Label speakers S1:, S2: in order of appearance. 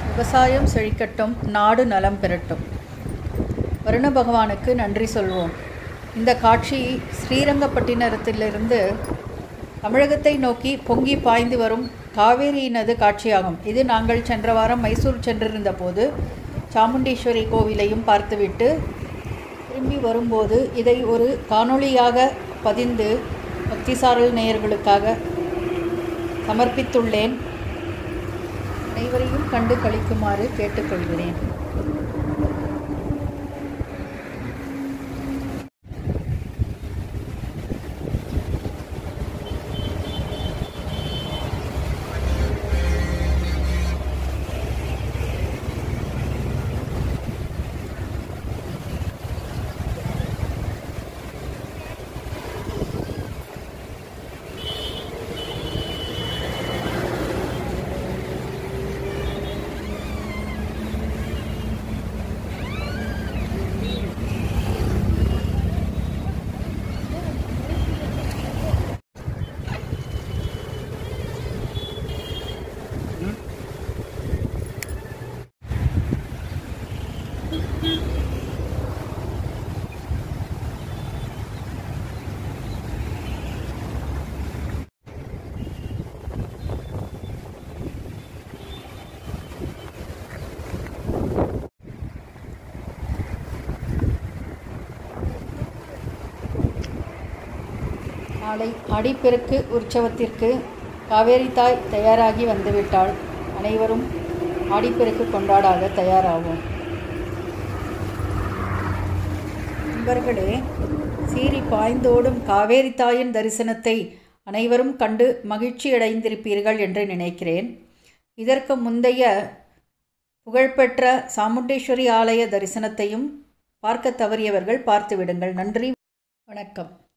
S1: விவசாயம் செழிக்கட்டும், நாடு நலம் பெறட்டும். வருண பகவானுக்கு நன்றி சொல்வோம். இந்த காட்சி ஸ்ரீரங்கப்பட்டினத்திலிருந்து தமிழகத்தை நோக்கி பொங்கி பாய்ந்து வரும் காவேரியினது காட்சியாகும். இது நாங்கள் சென்ற வாரம் மைசூர் சென்றிருந்த போது சாமுண்டீஸ்வரி கோவிலையும் பார்த்துவிட்டு திரும்பி வரும்போது இதை ஒரு காணொளியாக பதிந்து பக்திசாரல் நேயர்களுக்காக சமர்ப்பித்துள்ளேன். அனைவரையும் கண்டு கழிக்குமாறு கேட்டுக்கொள்கிறேன். நாளை ஆடிப்பெருக்கு உற்சவத்திற்கு காவேரி தாய் தயாராகி வந்துவிட்டாள். அனைவரும் ஆடிப்பெருக்கு கொண்டாடாக தயாராகும். நண்பர்களே, சீறி பாய்ந்தோடும் காவேரி தாயின் தரிசனத்தை அனைவரும் கண்டு மகிழ்ச்சியடைந்திருப்பீர்கள் என்று நினைக்கிறேன். இதற்கு முந்தைய புகழ்பெற்ற சாமுண்டீஸ்வரி ஆலய தரிசனத்தையும் பார்க்க தவறியவர்கள் பார்த்துவிடுங்கள். நன்றி, வணக்கம்.